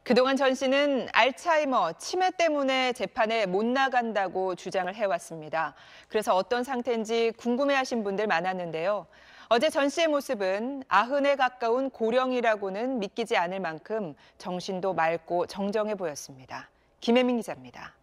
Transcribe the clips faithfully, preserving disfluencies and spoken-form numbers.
그동안 전 씨는 알츠하이머, 치매 때문에 재판에 못 나간다고 주장을 해왔습니다. 그래서 어떤 상태인지 궁금해하신 분들 많았는데요. 어제 전 씨의 모습은 아흔에 가까운 고령이라고는 믿기지 않을 만큼 정신도 맑고 정정해 보였습니다. 김혜민 기자입니다.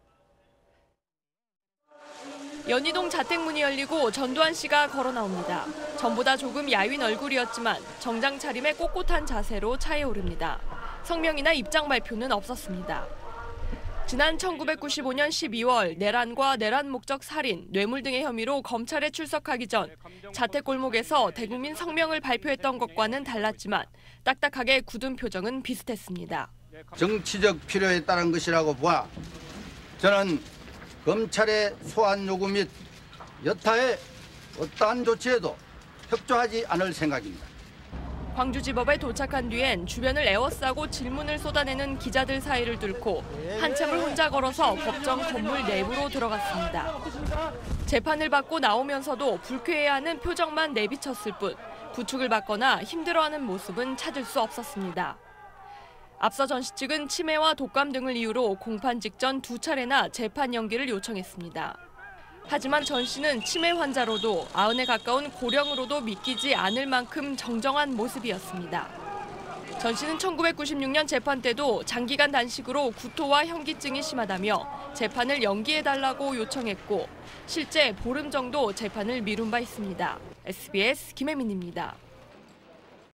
연희동 자택문이 열리고 전두환 씨가 걸어 나옵니다. 전보다 조금 야윈 얼굴이었지만 정장 차림에 꼿꼿한 자세로 차에 오릅니다. 성명이나 입장 발표는 없었습니다. 지난 천구백구십오 년 십이월 내란과 내란 목적 살인, 뇌물 등의 혐의로 검찰에 출석하기 전 자택 골목에서 대국민 성명을 발표했던 것과는 달랐지만 딱딱하게 굳은 표정은 비슷했습니다. 정치적 필요에 따른 것이라고 보아 저는 검찰의 소환 요구 및 여타의 어떠한 조치에도 협조하지 않을 생각입니다. 광주지법에 도착한 뒤엔 주변을 에워싸고 질문을 쏟아내는 기자들 사이를 뚫고 한참을 혼자 걸어서 법정 건물 내부로 들어갔습니다. 재판을 받고 나오면서도 불쾌해하는 표정만 내비쳤을 뿐 부축을 받거나 힘들어하는 모습은 찾을 수 없었습니다. 앞서 전 씨 측은 치매와 독감 등을 이유로 공판 직전 두 차례나 재판 연기를 요청했습니다. 하지만 전 씨는 치매 환자로도 아흔에 가까운 고령으로도 믿기지 않을 만큼 정정한 모습이었습니다. 전 씨는 천구백구십육 년 재판 때도 장기간 단식으로 구토와 현기증이 심하다며 재판을 연기해달라고 요청했고 실제 보름 정도 재판을 미룬 바 있습니다. 에스비에스 김혜민입니다.